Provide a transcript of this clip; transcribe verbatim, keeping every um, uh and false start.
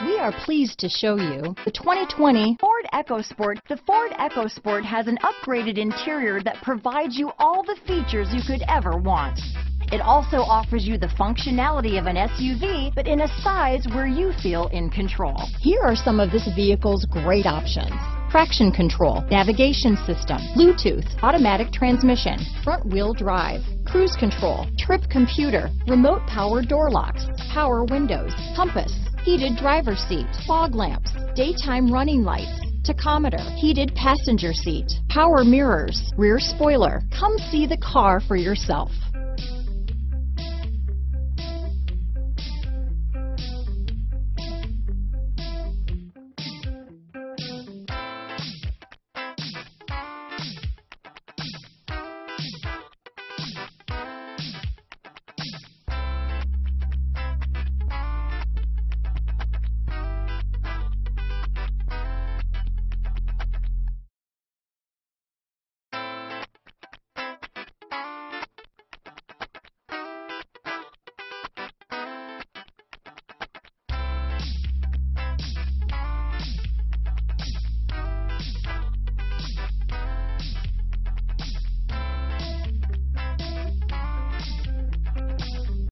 We are pleased to show you the twenty twenty Ford EcoSport. The Ford EcoSport has an upgraded interior that provides you all the features you could ever want. It also offers you the functionality of an S U V, but in a size where you feel in control. Here are some of this vehicle's great options: traction control, navigation system, Bluetooth, automatic transmission, front wheel drive, cruise control, trip computer, remote power door locks, power windows, compass, heated driver's seat, fog lamps, daytime running lights, tachometer, heated passenger seat, power mirrors, rear spoiler. Come see the car for yourself.